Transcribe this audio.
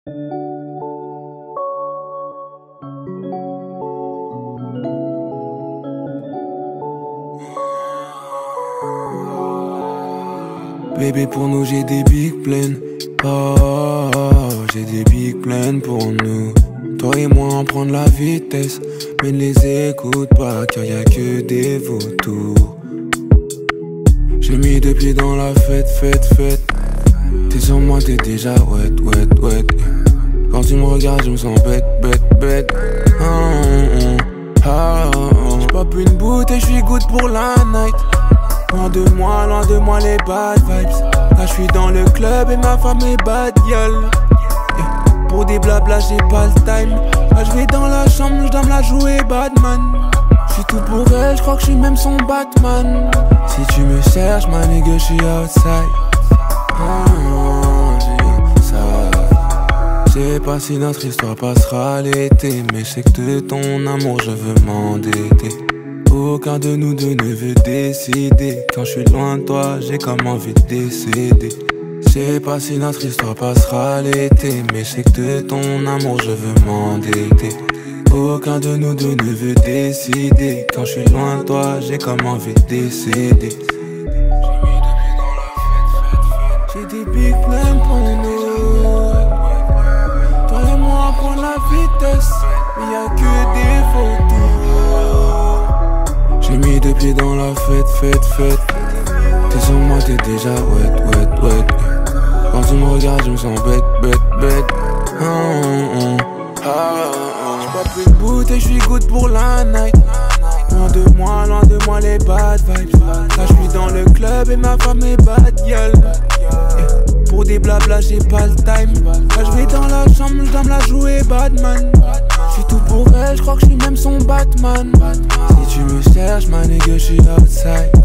Bébé, pour nous j'ai des big plaines. Oh, j'ai des big plaines pour nous. Toi et moi en prendre la vitesse, mais ne les écoute pas car y a que des vautours. J'ai mis deux pieds dans la fête. T'es sur moi, t'es déjà wet. Quand tu me regardes, je me sens bête. J'ai pas bu une bouteille, j'suis good pour la night. Loin de moi les bad vibes. Là j'suis dans le club et ma femme est bad girl. Pour des blabla j'ai pas le time. Là j'vais dans la chambre, j'dois me la jouer Batman. J'suis tout pour elle, j'crois que j'suis même son Batman. Si tu me cherches ma nigga j'suis outside. Je sais pas si notre histoire passera l'été, mais je sais que de ton amour je veux m'endetter. Aucun de nous deux ne veut décider. Quand je suis loin de toi, j'ai comme envie de décéder. Je sais pas si notre histoire passera l'été, mais je sais que de ton amour je veux m'endetter. Aucun de nous deux ne veut décider. Quand je suis loin de toi, j'ai comme envie de décéder. J'ai des big plans pour nous. Toi et moi prendre la vitesse, mais y'a que des photos. J'ai mis deux pieds dans la fête. T'es sur moi, t'es déjà wet. Quand tu me regardes, je me sens bête. J'ai pas pris de bouteille, j'suis good pour la night. Loin de moi les bad vibes. Là j'suis dans le club et ma femme est bad girl. Pour des blabla j'ai pas le time. Là j'vais dans la chambre, j'dois me la jouer Batman. J'suis tout pour elle, j'crois que j'suis même son Batman. Si tu me cherches ma nigga j'suis outside.